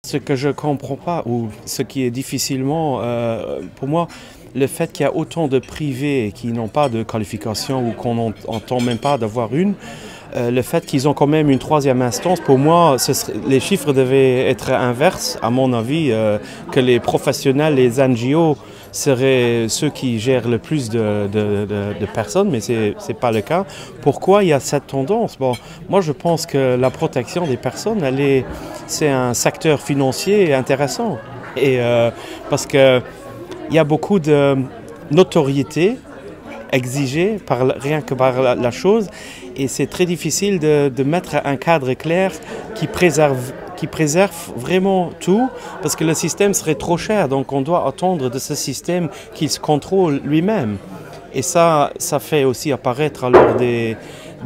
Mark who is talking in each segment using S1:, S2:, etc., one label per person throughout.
S1: Ce que je ne comprends pas, ou ce qui est difficilement, pour moi, le fait qu'il y a autant de privés qui n'ont pas de qualification ou qu'on n'entend même pas d'avoir une, le fait qu'ils ont quand même une troisième instance, pour moi, les chiffres devaient être inverses, à mon avis, que les professionnels, les NGO, seraient ceux qui gèrent le plus de personnes, mais ce n'est pas le cas. Pourquoi il y a cette tendance? Bon, moi, je pense que la protection des personnes, c'est un secteur financier intéressant. Et parce qu'il y a beaucoup de notoriété exigée rien que par la chose, et c'est très difficile de mettre un cadre clair qui préserve vraiment tout, parce que le système serait trop cher, donc on doit attendre de ce système qu'il se contrôle lui-même. Et ça fait aussi apparaître alors des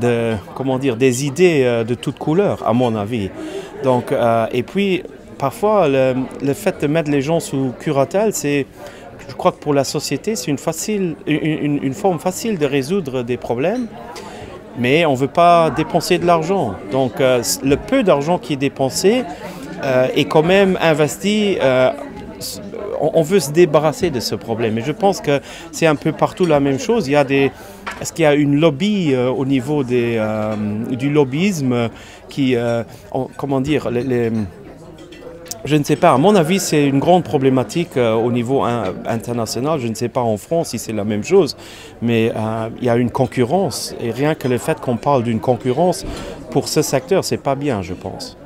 S1: idées de toutes couleurs, à mon avis. Donc, et puis, parfois, le fait de mettre les gens sous curatelle, je crois que pour la société, c'est une forme facile de résoudre des problèmes. Mais on ne veut pas dépenser de l'argent. Donc le peu d'argent qui est dépensé est quand même investi. On veut se débarrasser de ce problème. Et je pense que c'est un peu partout la même chose. Est-ce qu'il y a une lobby au niveau du lobbyisme qui, je ne sais pas. À mon avis, c'est une grande problématique au niveau international. Je ne sais pas en France si c'est la même chose, mais il y a une concurrence. Et rien que le fait qu'on parle d'une concurrence pour ce secteur, c'est pas bien, je pense.